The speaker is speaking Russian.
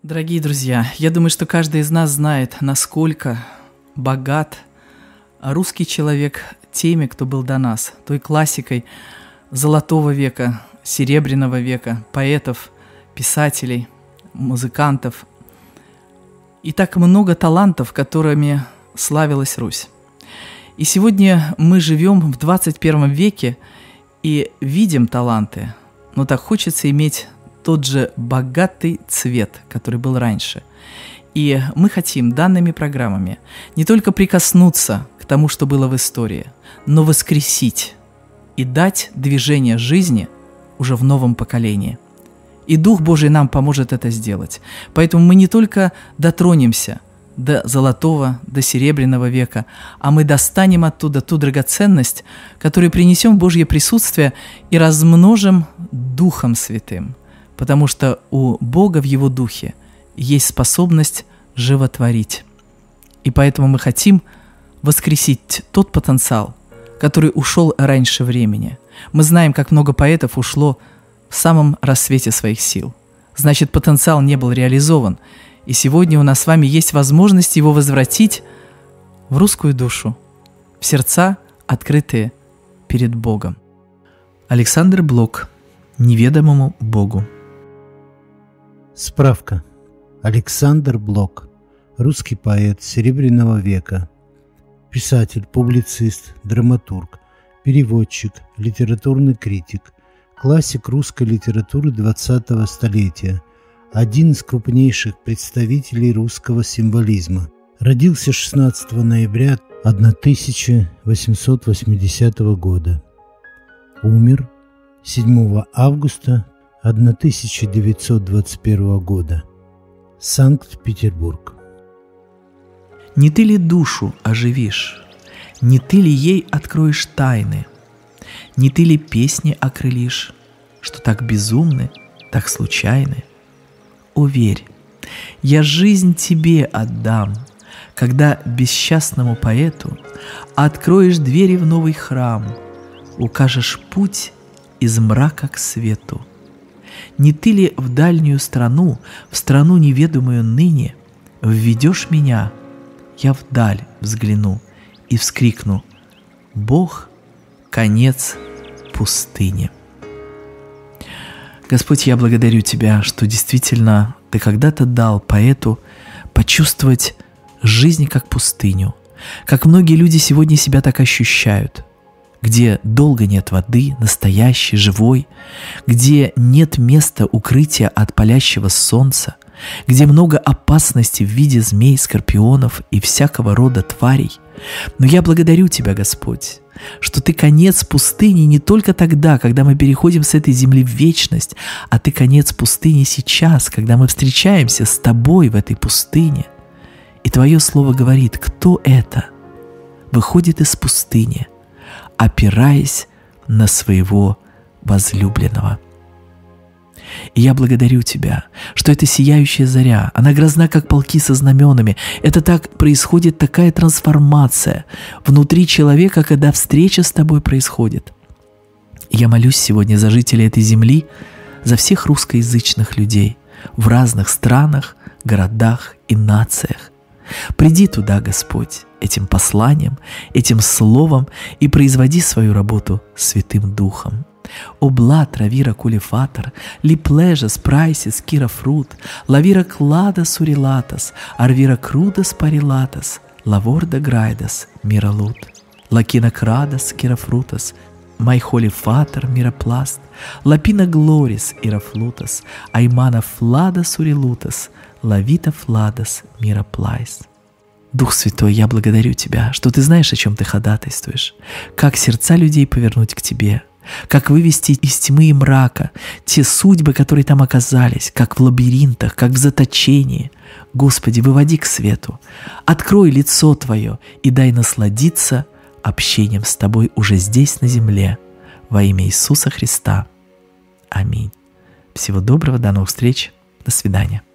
Дорогие друзья, я думаю, что каждый из нас знает, насколько богат русский человек теми, кто был до нас, той классикой Золотого века, Серебряного века, поэтов, писателей, музыкантов. И так много талантов, которыми славилась Русь. И сегодня мы живем в 21 веке и видим таланты, но так хочется иметь тот же богатый цвет, который был раньше. И мы хотим данными программами не только прикоснуться к тому, что было в истории, но воскресить и дать движение жизни уже в новом поколении. И Дух Божий нам поможет это сделать. Поэтому мы не только дотронемся до Золотого, до Серебряного века, а мы достанем оттуда ту драгоценность, которую принесем в Божье присутствие и размножим Духом Святым. Потому что у Бога в Его Духе есть способность животворить. И поэтому мы хотим воскресить тот потенциал, который ушел раньше времени. Мы знаем, как много поэтов ушло в самом рассвете своих сил. Значит, потенциал не был реализован. И сегодня у нас с вами есть возможность его возвратить в русскую душу, в сердца, открытые перед Богом. Александр Блок. Неведомому Богу. Справка. Александр Блок. Русский поэт Серебряного века. Писатель, публицист, драматург, переводчик, литературный критик, классик русской литературы 20-го столетия, один из крупнейших представителей русского символизма. Родился 16 ноября 1880 года. Умер 7 августа 1921 года. Санкт-Петербург. Не ты ли душу оживишь? Не ты ли ей откроешь тайны? Не ты ли песни окрылишь, что так безумны, так случайны? Уверь, я жизнь тебе отдам, когда бесчастному поэту откроешь двери в новый храм, укажешь путь из мрака к свету. Не ты ли в дальнюю страну, в страну неведомую ныне, введешь меня, я вдаль взгляну и вскрикну: Бог, конец пустыни. Господь, я благодарю Тебя, что действительно Ты когда-то дал поэту почувствовать жизнь как пустыню, как многие люди сегодня себя так ощущают, где долго нет воды, настоящей, живой, где нет места укрытия от палящего солнца, где много опасностей в виде змей, скорпионов и всякого рода тварей. Но я благодарю Тебя, Господь, что Ты конец пустыни не только тогда, когда мы переходим с этой земли в вечность, а Ты конец пустыни сейчас, когда мы встречаемся с Тобой в этой пустыне. И Твое Слово говорит, кто это выходит из пустыни, опираясь на своего возлюбленного. И я благодарю Тебя, что эта сияющая заря, она грозна, как полки со знаменами. Это так происходит такая трансформация внутри человека, когда встреча с Тобой происходит. И я молюсь сегодня за жителей этой земли, за всех русскоязычных людей в разных странах, городах и нациях. Приди туда, Господь, этим посланием, этим словом и производи свою работу Святым Духом. Обла травира кулифатор, липлежа спрайсис кирафрут, лавира клада сурилатас, арвира крудас парилатас, лаворда грайдас миралут, лакина крадас кирафрутас, майхолифатор миропласт, лапина глорис ирафлутас, аймана флада сурилутас, лавита фладас мироплайс. Дух Святой, я благодарю Тебя, что Ты знаешь, о чем Ты ходатайствуешь, как сердца людей повернуть к Тебе, как вывести из тьмы и мрака те судьбы, которые там оказались, как в лабиринтах, как в заточении. Господи, выводи к свету, открой лицо Твое и дай насладиться общением с Тобой уже здесь, на земле, во имя Иисуса Христа. Аминь. Всего доброго, до новых встреч, до свидания.